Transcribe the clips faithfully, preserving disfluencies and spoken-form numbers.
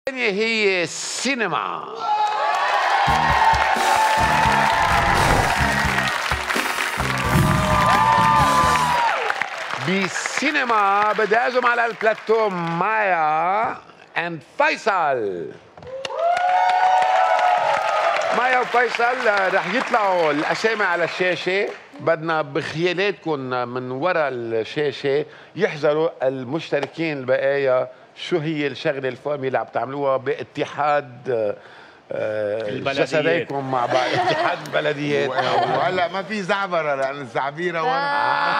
هي السينما. بالسينما بدي اعزم على البلاتو مايا اند فيصل. مايا وفيصل رح يطلعوا الاسامي على الشاشه، بدنا بخيالاتكم من وراء الشاشه يحذروا المشتركين البقايا شو هي الشغله الفامي اللي عم تعملوها باتحاد جسديكم مع بعض. اتحاد البلديات. وهلا ما في زعبره لان الزعبيره ورا.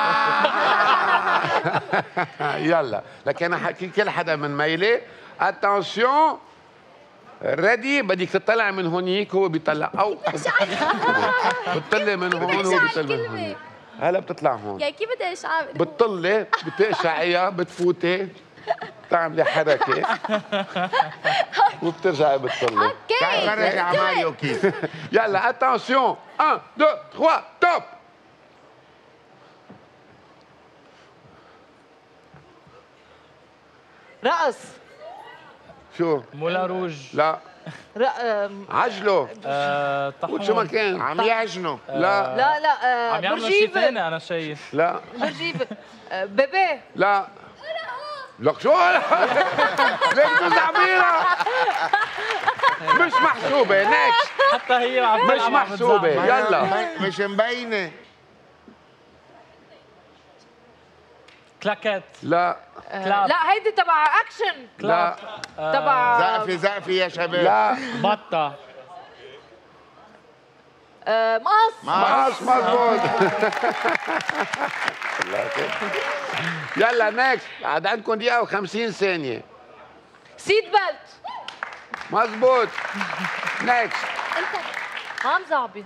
يلا لكن انا حكي كل حدا من ميلي. اتنسيون ريدي. بدك تطلع من هونيك هو بيطلع او بتطلع من هون هو بيطلع من هون. هلا بتطلع هون. يعني كيف بدي اشعر؟ بتطلي بتقشعيها بتفوتي بتعملي حركه وبترجعي بتطلي. اوكي تعال فرجي على ماريو كيف. يلا اتنسيون واحد اثنين ثلاثة توب. رقص. شو؟ مولا روج. لا رق... عجله. آه طحون. شو ما كان عم يعجنوا. لا لا لا آه عم يعملوا شيء برجيفة. ثاني انا شايف. لا برجيفة. آه بيبي. لا لك شو ليك زعبيرة مش محسوبة. نيكست. حتى هي عم مش تلعب عم محسوبة. بتزعل. يلا مش مبينه. كلاكات. لا كلاب. لا هيدي تبع اكشن. لا تبع زقفي زقفي يا شباب. لا بطة. آه مقص. مقص. مظبوط. يلا نيكست. عاد عندكم دقيقة وخمسين ثانية. سيت بيلت. مظبوط. نيكست. انت عم زعبي.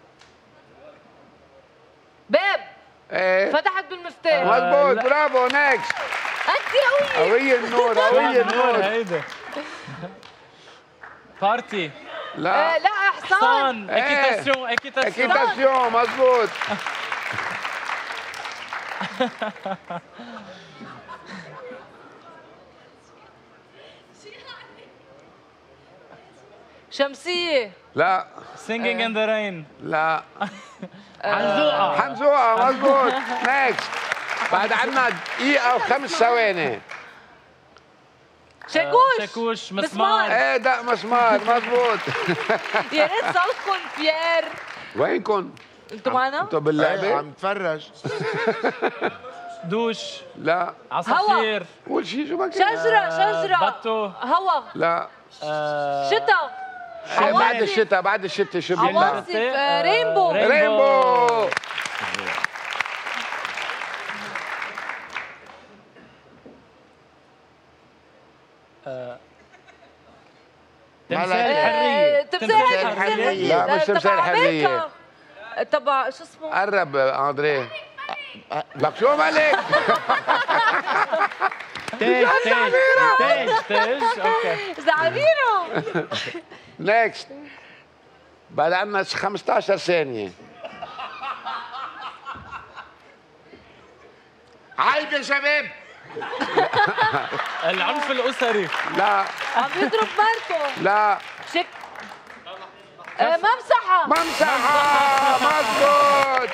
باب. ايه فتحت بالمفتاح. مظبوط. برافو. نيكست. انت قوية. قوية النور. قوية النور. هيدا. بارتي. لا آه لا حصان. حصان. إيه. اكيتاسيون اكيتاسيون. اكيتاسيون. مظبوط. شمسية. لا سينجينج ان ذا رين. لا حنزوقة. حنزوقة. مظبوط. نيكست. بعد عنا دقيقة وخمس ثواني. شاكوش. شاكوش. مسمار. مسمار. ايه دق مسمار. مظبوط. يا ريت صوتكم بيير. وينكم؟ انتوا معنا؟ انتوا إيه، باللعبة؟ عم تفرج. دوش. لا عصافير. قول شيء شو ما كان. شجرة شجرة. بطو. هوا. لا آه، شتا. إيه، بعد عواصف. الشتاء. بعد الشتاء شو بيطلع؟ عواصف. آه، رينبو. رينبو. رينبو. تمثال ملك. الحرية. آه، تمثال الحرية. لا، مش تمثال تبع الحرية. أمريكا. تبع شو اسمه؟ قرب اندريه. لك شو مالك؟ تاج تاج تاج تاج. اوكي. زعبيرة. نيكست. بعد عنا خمسطعش ثانية. عيب يا شباب. العنف الأسري. لا عم يضرب مرته. لا شك. آه، ممسحة. ممسحة. مظبوط.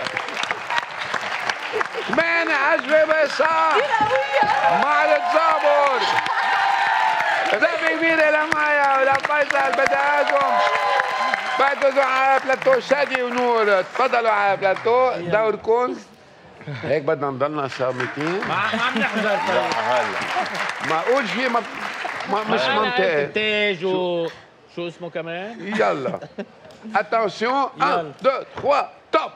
ثمان أجوبة صح. معرض زابور. ضربة كبيرة لمايا ولفيصل. بدي أعزم بعتذروا على بلاتو شادي ونور. تفضلوا على بلاتو دوركم. هيك بدنا نضلنا صامتين. ما عم نحضر. هلا ما اقول شيء ما, ما مش منطقي. تاج و شو اسمه كمان؟ يلا اتنسيون واحد يلا. اثنين ثلاثة توب.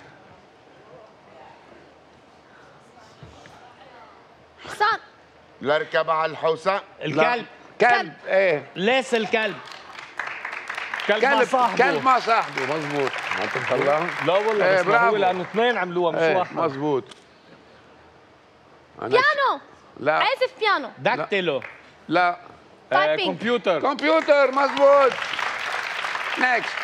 حصان. لاركب على الحوسه. الكلب. كلب. ايه لاس الكلب. كلب مع كلب. صاحبه. كلب مع صاحبه. مظبوط. ما تطلع. لا والله إيه، بس ما هو برافو. لانه اثنين عملوها مش ايه واحد. مظبوط. أنا ش- بيانو. لا عازف بيانو. داكتيلو. لا آه تايبينج. كمبيوتر. كمبيوتر. مظبوط. نيكست.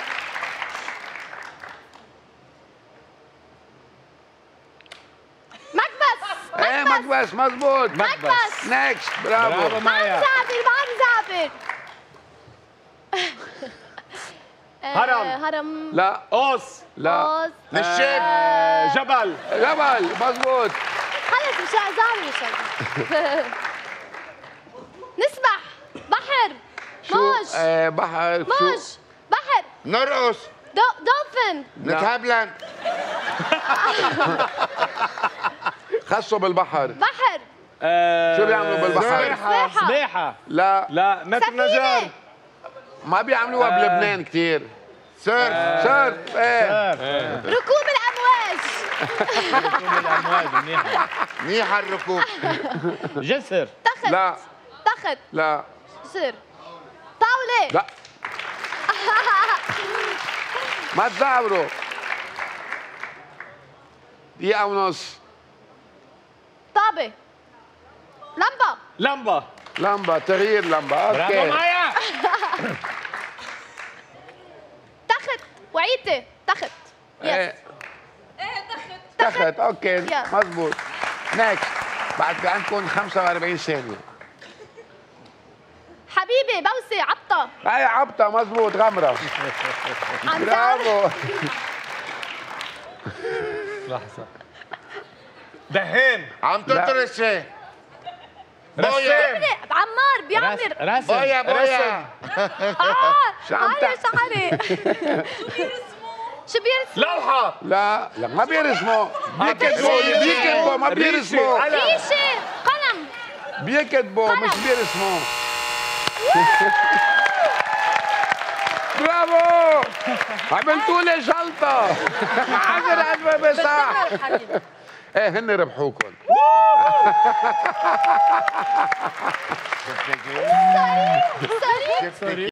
مكبس. ايه مكبس. مظبوط. مكبس. نيكست. برافو برافو. ما عم مايا. زعبر ما عم زعبر. هرم. هرم. لا قوس. لا قوس. نشاب. آه، جبل. جبل مزبوط. خلص مش زعمي مش نسبح. بحر. شو موج. آه بحر شو موج. بحر. نرقص. دو دولفين. نتهبلن. خصوا بالبحر. بحر. آه، شو بيعملوا بالبحر؟ سباحة. سباحة. سباحة. لا لا متر سفينة. نجار. ما بيعملوها آه. بلبنان كثير. سيرف. سيرف ايه ركوب الأمواج. الأمواج منيحة. منيحة الركوب. جسر. تخت. لا تخت. لا جسر. طاولة. لا ما تزعبروا. دقيقة ونص. طابة. لمبة. لمبة. لمبة تغيير لمبة برافو اوكي. معايا. تخت. وعيتة. تخت. ايه ايه تخت. تخت اوكي يلا. مزبوط. نكست بعد في عندكم خمسة وأربعين ثانية. حبيبي. بوسة. عبطة. هاي عبطة مزبوط. غمرة عنزار. برافو. لحظة. دهان. عم تطرش شيء. بويا. رسام. عمار بيعمر. رسم. بويا بويا. شو عم علي تع- شعري. شو بيرسموا؟ لوحة. لا لا ما بيرسموا. بيكتبوا ريشة. بيكتبوا ما ريشة. بيرسموا. قلم. ريشة. قلم. بيكتبوا مش بيرسموا. برافو عملتوا لي جلطة. عذر قد صح. ايه هن ربحوكم. شفتي كيف؟ سوري. شفتي